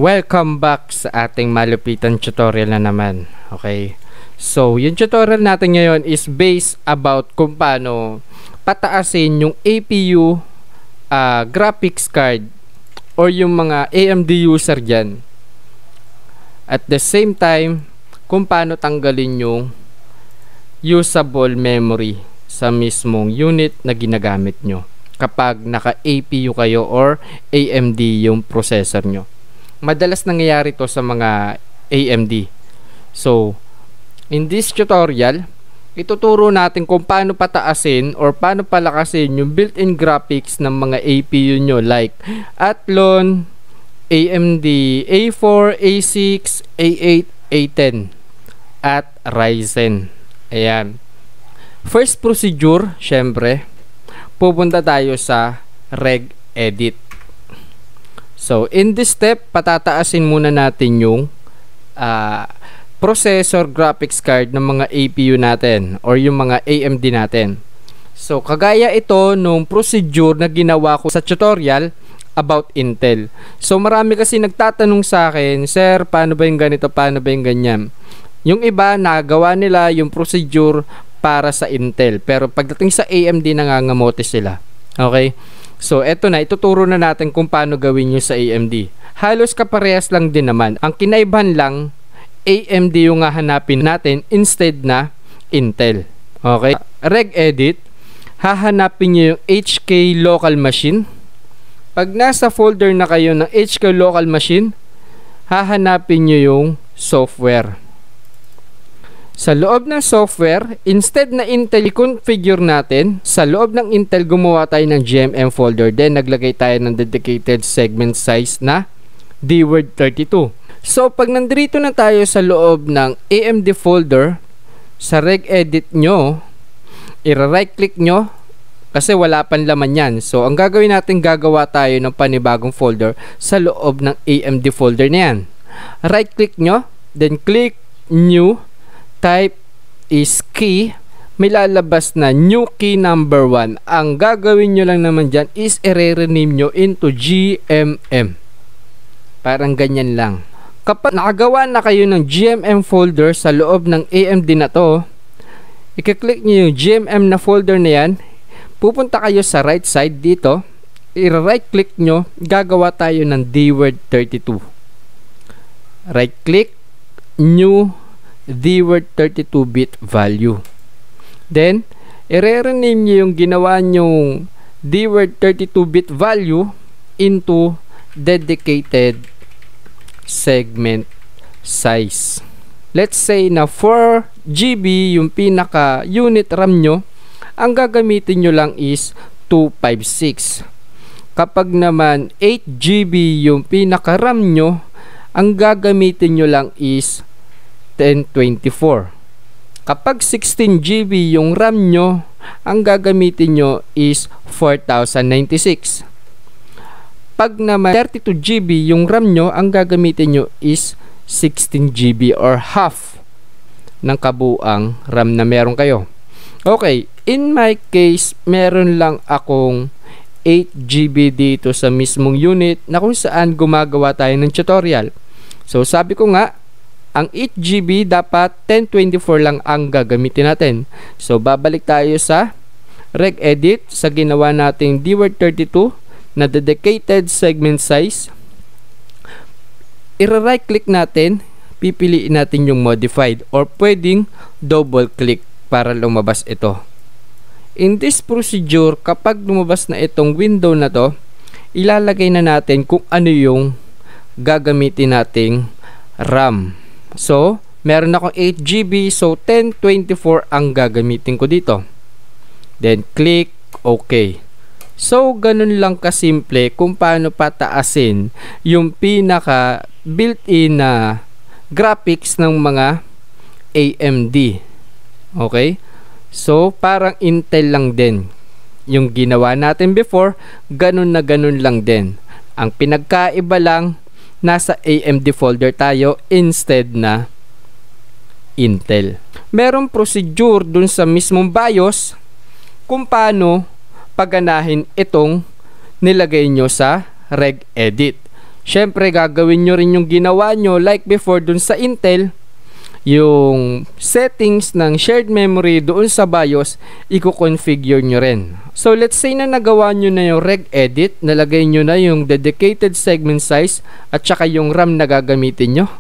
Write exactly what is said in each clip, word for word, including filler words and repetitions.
Welcome back sa ating malupitan tutorial na naman. Okay, so yung tutorial natin ngayon is based about kung paano pataasin yung A P U uh, graphics card or yung mga A M D user dyan. At the same time, kung paano tanggalin yung usable memory sa mismong unit na ginagamit nyo kapag naka A P U kayo or A M D yung processor nyo. Madalas nangyayari to sa mga A M D. So, in this tutorial, ituturo natin kung paano pataasin or paano palakasin yung built-in graphics ng mga A P U nyo like Athlon, A M D A four, A six, A eight, A ten at Ryzen. Ayan. First procedure, syempre, pupunta tayo sa regedit. So, in this step, patataasin muna natin yung uh, processor graphics card ng mga A P U natin or yung mga A M D natin. So, kagaya ito nung procedure na ginawa ko sa tutorial about Intel. So, marami kasi nagtatanong sa akin, Sir, paano ba yung ganito, paano ba yung ganyan? Yung iba, nagawa nila yung procedure para sa Intel. Pero pagdating sa A M D, nangangamote sila. Okay? So, eto na, ituturo na natin kung paano gawin nyo sa A M D. Halos kaparehas lang din naman. Ang kinaibahan lang, A M D yung hahanapin natin instead na Intel. Okay? Regedit, hahanapin nyo yung H K local machine. Pag nasa folder na kayo ng H K local machine, hahanapin nyo yung software. Sa loob ng software, instead na Intel i-configure natin, sa loob ng Intel gumawa tayo ng G M M folder. Then naglagay tayo ng dedicated segment size na D word thirty-two. So pag nandito na tayo sa loob ng A M D folder, sa regedit nyo, i-right click nyo kasi wala pang laman yan. So ang gagawin natin, gagawa tayo ng panibagong folder sa loob ng A M D folder na yan. Right click nyo, then click new, type is key, may lalabas na new key number one. Ang gagawin nyo lang naman dyan is i-rename nyo into G M M. Parang ganyan lang. Kapag nakagawa na kayo ng G M M folder sa loob ng A M D na to, i-click nyo yung G M M na folder na yan, pupunta kayo sa right side dito, i-right click nyo, gagawa tayo ng D word thirty-two. Right click, new D word thirty-two bit value. Then, i-rename nyo yung ginawa nyong D word thirty-two bit value into dedicated segment size. Let's say na four G B yung pinaka unit RAM nyo, ang gagamitin nyo lang is two fifty-six. Kapag naman eight G B yung pinaka RAM nyo, ang gagamitin nyo lang is ten twenty-four. Kapag sixteen G B yung RAM nyo, ang gagamitin nyo is four thousand ninety-six. Pag naman thirty-two G B yung RAM nyo, ang gagamitin nyo is sixteen G B or half ng kabuang RAM na meron kayo. Okay, in my case, meron lang akong eight G B dito sa mismong unit na kung saan gumagawa tayo ng tutorial. So sabi ko nga, ang eight G B dapat ten twenty-four lang ang gagamitin natin. So babalik tayo sa regedit, sa ginawa nating D word thirty-two na dedicated segment size. I-right click natin, pipiliin natin yung modified or pwedeng double click para lumabas ito. In this procedure, kapag lumabas na itong window na to, ilalagay na natin kung ano yung gagamitin nating RAM. So, meron akong eight G B, so ten twenty-four ang gagamitin ko dito. Then, click OK. So, ganun lang kasimple kung paano pataasin yung pinaka built-in na graphics ng mga A M D. Okay? So, parang Intel lang din. Yung ginawa natin before, ganun na ganun lang din. Ang pinagkaiba lang, nasa A M D folder tayo instead na Intel. Merong procedure dun sa mismong BIOS kung paano paganahin itong nilagay nyo sa regedit. syempre gagawin nyo rin yung ginawa nyo like before dun sa Intel. Yung settings ng shared memory doon sa BIOS, i-configure nyo rin. So let's say na nagawa nyo na yung regedit, nalagay nyo na yung dedicated segment size at saka yung RAM na gagamitin nyo.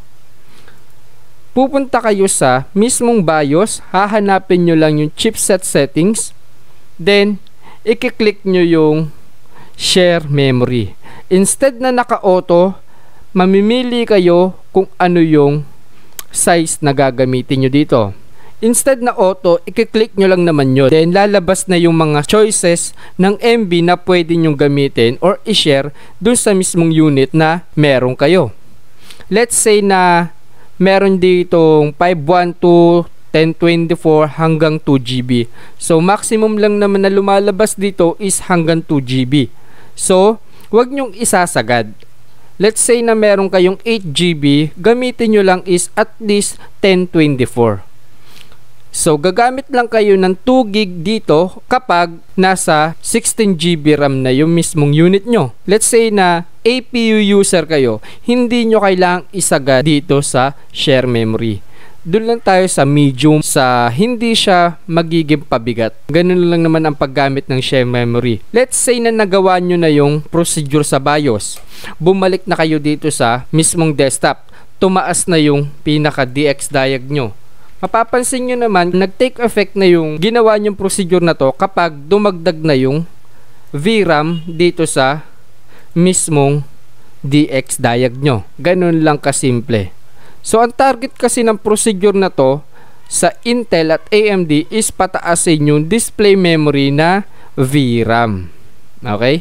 Pupunta kayo sa mismong BIOS, hahanapin nyo lang yung chipset settings, then i-click nyo yung share memory. Instead na naka-auto, mamimili kayo kung ano yung size na gagamitin nyo dito. Instead na auto, i-click nyo lang naman yun. Then lalabas na yung mga choices ng M B na pwede nyo gamitin or i-share dun sa mismong unit na meron kayo. Let's say na meron ditong five twelve, ten twenty-four hanggang two G B. So maximum lang naman na lumalabas dito is hanggang two G B. So wag nyong isasagad. Let's say na meron kayong eight G B, gamitin nyo lang is at least ten twenty-four. So gagamit lang kayo ng two gig dito kapag nasa sixteen G B RAM na yung mismong unit nyo. Let's say na A P U user kayo, hindi nyo kailangang isagad dito sa share memory. Doon lang tayo sa medium, sa hindi siya magiging pabigat. Ganun lang naman ang paggamit ng share memory. Let's say na nagawa nyo na yung procedure sa BIOS. Bumalik na kayo dito sa mismong desktop. Tumaas na yung pinaka-D X diag nyo. Mapapansin nyo naman, nag-take effect na yung ginawa nyong procedure na to kapag dumagdag na yung V RAM dito sa mismong D X diag nyo. Ganun lang kasimple. So ang target kasi ng procedure na to sa Intel at A M D is pataasin yung display memory na V RAM. Okay?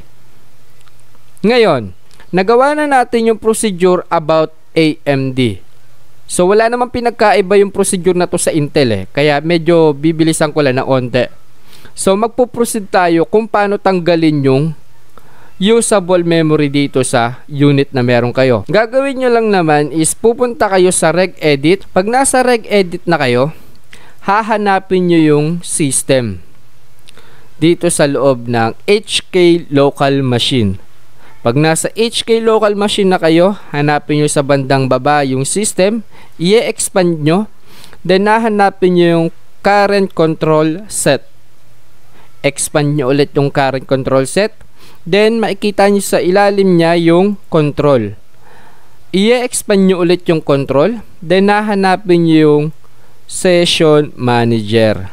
Ngayon, nagawa na natin yung procedure about A M D. So wala namang pinagkaiba yung procedure na to sa Intel eh. Kaya medyo bibilisan ko lang na onte. So magpo-proceed tayo kung paano tanggalin yung usable memory dito sa unit na meron kayo. Gagawin nyo lang naman is pupunta kayo sa regedit. Pag nasa regedit na kayo, hahanapin nyo yung system dito sa loob ng H K local machine. Pag nasa H K local machine na kayo, hanapin nyo sa bandang baba yung system, i-expand nyo, then hahanapin nyo yung current control set. Expand nyo ulit yung current control set. Then, makikita nyo sa ilalim niya yung control. I-expand nyo ulit yung control. Then, nahanapin nyo yung session manager.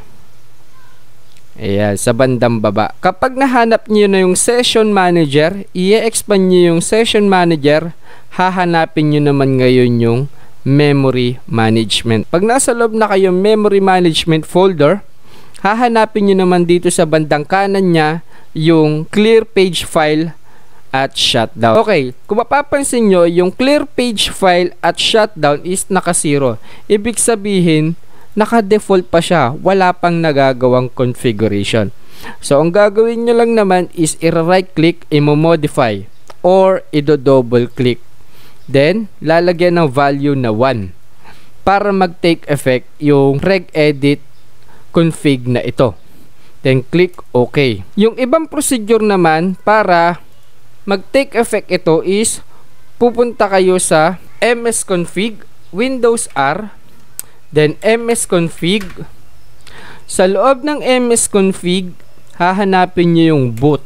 Ayan, sa bandang baba. Kapag nahanap nyo na yung session manager, i-expand nyo yung session manager, hahanapin nyo naman ngayon yung memory management. Pag nasa loob na kayo memory management folder, hahanapin nyo naman dito sa bandang kanan niya yung clear page file at shutdown. Okay, kung mapapansin nyo, yung clear page file at shutdown is naka-zero. Ibig sabihin, naka-default pa siya. Wala pang nagagawang configuration. So, ang gagawin nyo lang naman is i-right click, i-modify or i-double click. Then, lalagyan ng value na one para mag-take effect yung regedit config na ito. Then click OK. Yung ibang procedure naman para mag-take effect ito is pupunta kayo sa msconfig, Windows R, then msconfig. Sa loob ng msconfig, hahanapin nyo yung boot.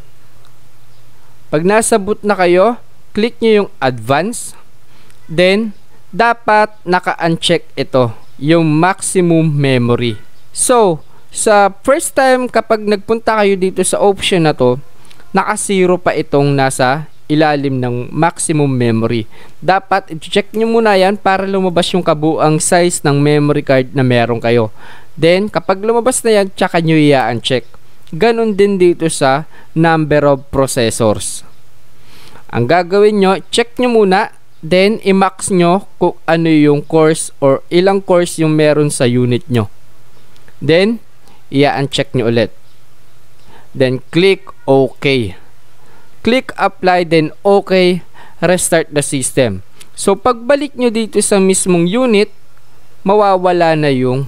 Pag nasa boot na kayo, click nyo yung advance. Then, dapat naka-uncheck ito, yung maximum memory. So, sa first time kapag nagpunta kayo dito sa option na to, naka-zero pa itong nasa ilalim ng maximum memory. Dapat i-check nyo muna yan para lumabas yung kabuang size ng memory card na meron kayo. Then, kapag lumabas na yan, tsaka nyo i-uncheck. Ganon din dito sa number of processors. Ang gagawin nyo, check nyo muna, then i-max nyo kung ano yung cores or ilang cores yung meron sa unit nyo. Then, i-uncheck nyo ulit. Then, click OK. Click Apply, then OK. Restart the system. So, pagbalik nyo dito sa mismong unit, mawawala na yung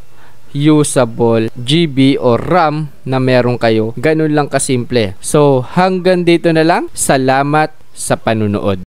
usable G B or RAM na meron kayo. Ganun lang kasimple. So, hanggang dito na lang. Salamat sa panunood.